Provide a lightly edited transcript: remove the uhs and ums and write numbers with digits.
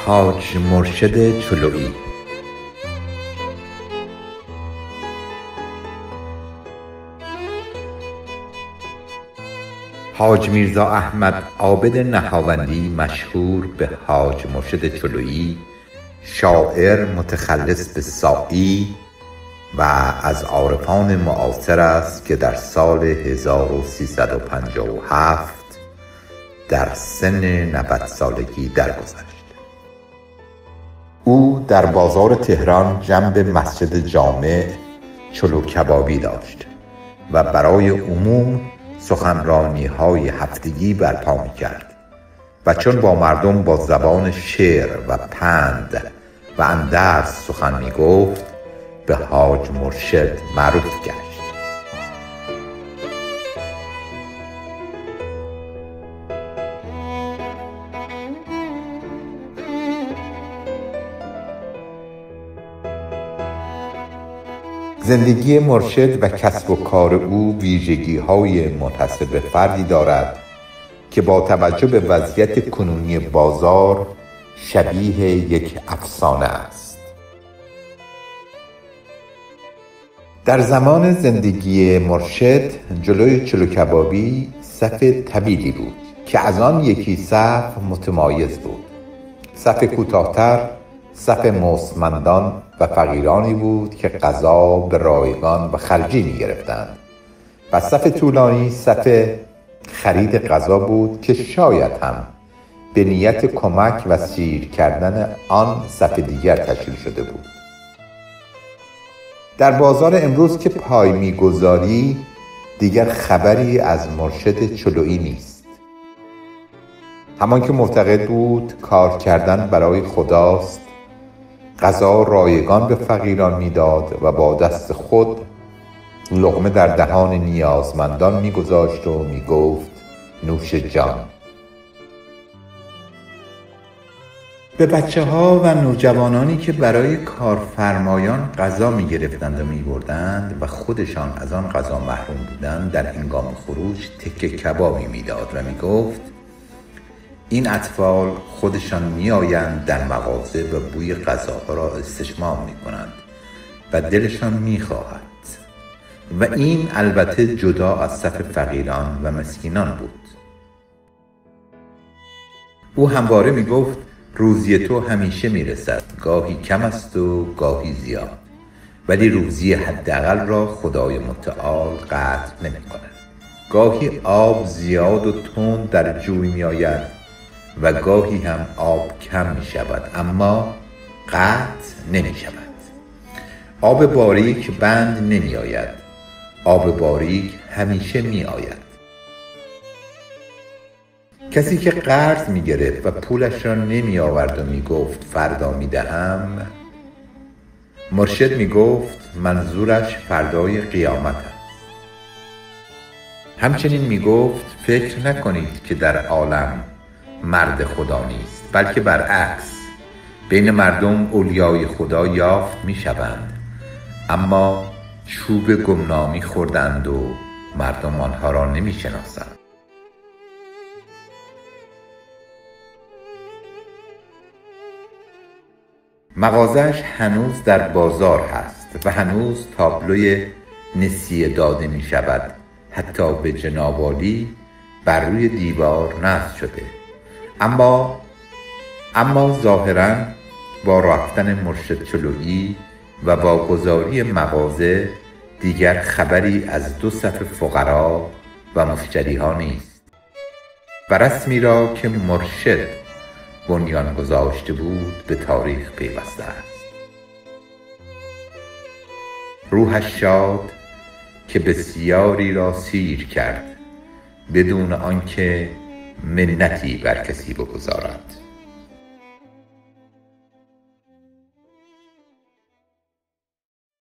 حاج مرشد چلویی. حاج میرزا احمد عابد نهاوندی مشهور به حاج مرشد چلویی، شاعر متخلص به ساعی و از عارفان معاصر است که در سال 1357 در سن 90 سالگی درگذشت. او در بازار تهران جنب مسجد جامع چلو کبابی داشت و برای عموم سخنرانی‌های هفتگی برپا می‌کرد و چون با مردم با زبان شعر و پند و اندرس سخن می‌گفت به حاج مرشد معروف گشت. زندگی مرشد و کسب و کار او ویژگی‌های منحصر به فردی دارد که با توجه به وضعیت کنونی بازار شبیه یک افسانه است. در زمان زندگی مرشد جلوی چلو کبابی صف طویلی بود که از آن یکی صف متمایز بود. صف کوتاه‌تر صف مستمندان و فقیرانی بود که غذا به رایگان و خرجی می گرفتند و صف طولانی صف خرید غذا بود که شاید هم به نیت کمک و سیر کردن آن صف دیگر تشکیل شده بود. در بازار امروز که پای می‌گذاری دیگر خبری از مرشد چلویی نیست. همان که معتقد بود کار کردن برای خداست، غذا رایگان به فقیران میداد و با دست خود لقمه در دهان نیازمندان میگذاشت و میگفت نوش جان. به بچه‌ها و نوجوانانی که برای کارفرمایان غذا می‌گرفتند و می‌بردند و خودشان از آن غذا محروم بودند در هنگام خروج تکه کبابی میداد و میگفت این اطفال خودشان میآیند در مغازه و بوی غذاها را استشمام میکنند و دلشان میخواهد. و این البته جدا از صف فقیران و مسکینان بود. او همواره میگفت روزی تو همیشه میرسد، گاهی کم است و گاهی زیاد، ولی روزی حداقل را خدای متعال قطع نمیکند. گاهی آب زیاد و تند در جوی میآید و گاهی هم آب کم می شود اما قطع نمی شود. آب باریک بند نمی آید، آب باریک همیشه می آید. کسی که قرض می گرفت و پولش را نمی آورد و می گفت فردا می دهم، مرشد می گفت منظورش فردای قیامت است. همچنین می گفت فکر نکنید که در عالم مرد خدا نیست، بلکه برعکس بین مردم اولیای خدا یافت می شوند، اما چوب گمنامی خوردند و مردم آنها را نمی شناسند. مغازش هنوز در بازار هست و هنوز تابلوی نسیه داده می شود، حتی به جناب عالی بر روی دیوار نصب شده. اما ظاهراً با رفتن مرشد چلویی و با گذاری مغازه دیگر خبری از دو صف فقرا و مشتری ها نیست و رسمی را که مرشد بنیان گذاشته بود به تاریخ پیوسته است. روحش شاد که بسیاری را سیر کرد بدون آنکه منتی بر کسی بگذارد.